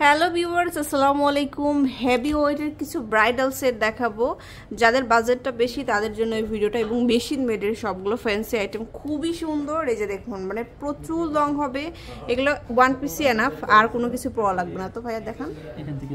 Hello viewers, আসসালামু আলাইকুম। Heavy ওয়েটের কিছু ব্রাইডাল সেট দেখাবো। যাদের বাজেটটা বেশি তাদের জন্য এই ভিডিওটা, এবং মেশিন মেডের সবগুলো ফ্যান্সি আইটেম, খুবই সুন্দর। এই যে দেখুন, মানে প্রচুর লং হবে এগুলো, ওয়ান পিসি এনাফ, আর কোনো কিছু পরা লাগবে না। তো ভাইয়া দেখান। এখান থেকে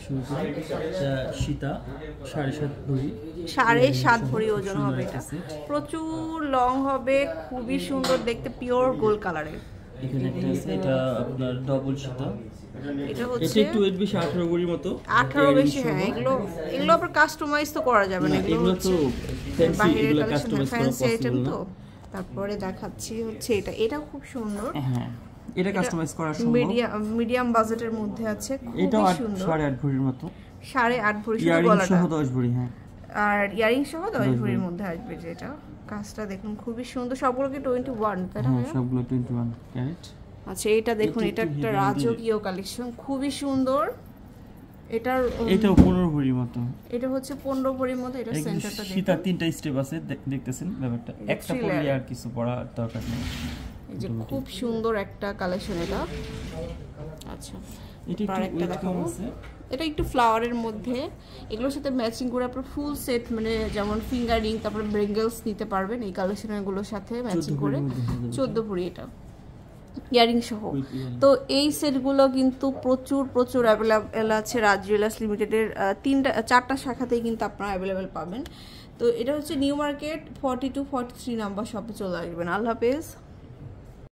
সীতা 7.5 ভরি, 7.5 ভরি ওজন হবে। এটা প্রচুর লং হবে, খুবই সুন্দর দেখতে, পিওর গোল্ড কালারের। এখানে একটা আছে, এটা আপনার ডবল সীতা। এটা হচ্ছে এটা একটু ওয়েট বেশি, 18 ভরির মতো। 18 বেশি, হ্যাঁ। এগুলো আবার কাস্টমাইজ তো করা যাবে না, এগুলো তো ফ্যান্সি, এগুলো কাস্টমাইজ করা পসিবল না। তারপরে দেখাচ্ছি হচ্ছে এটা খুব সুন্দর। হ্যাঁ, এটা কাস্টমাইজ করা সম্ভব। মিডিয়াম বাজেটের মধ্যে আছে, এটা খুবই সুন্দর। 8.5 ভরির মতো, 8.5 ভরি শুধু গলাটা, সহ 10 ভরি। হ্যাঁ, আর ইয়ারিং সহ 10 ভরির মধ্যে আসবে। যেটা কাজটা দেখুন খুবই সুন্দর, সবগুলো কি 21, তাই না? হ্যাঁ, সবগুলো 21 ক্যারেট। আচ্ছা, এটা দেখুন, এটা একটা রাজকীয় কালেকশন, খুবই সুন্দর। এটাও 15 ভরির মতো। এটা হচ্ছে 15 ভরির মতো। এটা সেন্টারটা দেখুন, সীতা 3টা স্টেপ আছে, দেখতেছেন ব্যাপারটা। একটা পরলে আর কিছু পড়া দরকার নেই। এই যে খুব সুন্দর একটা কালেকশন এটা। আচ্ছা, এটা একটু ওয়েট কম আছে। এটা একটু ফ্লাওয়ারের মধ্যে, এগুলোর সাথে ম্যাচিং করে আপনার ফুল সেট, মানে যেমন ফিঙ্গার রিং, তারপর ব্রেঙ্গেলস নিতে পারবেন এই কালেকশনের সাথে ম্যাচিং করে। 14 ভরি এটা, ইয়ারিং সহ। তো এই সেটগুলো কিন্তু প্রচুর অ্যাভেলেবেল আছে রাজ জুয়েলার্স লিমিটেডের 4টা শাখাতেই কিন্তু আপনারা অ্যাভেলেবেল পাবেন। তো এটা হচ্ছে নিউ মার্কেট 42-43 নাম্বার শপে চলে আসবেন। আল্লাহ হাফেজ।